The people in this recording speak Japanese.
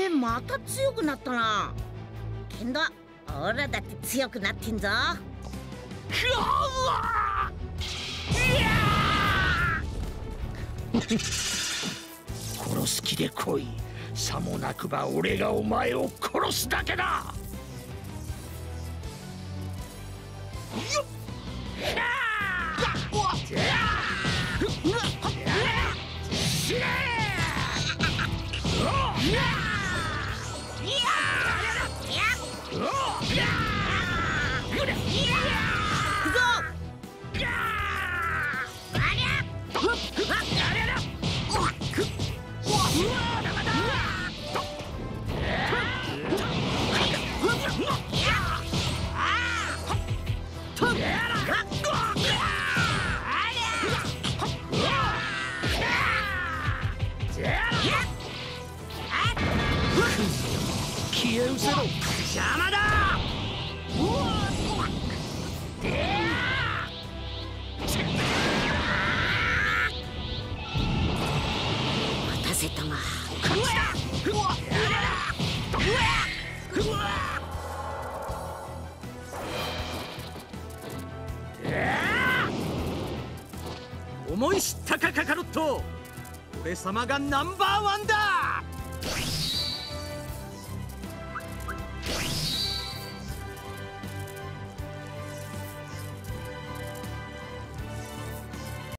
前また強くなったな。けんどオラだって強くなってんぞ。 殺す気で来い。さもなくば俺がお前を殺すだけだ。消え失せろ。邪魔だ。 待たせたが思い知ったかカカロット。俺様がナンバーワンだ。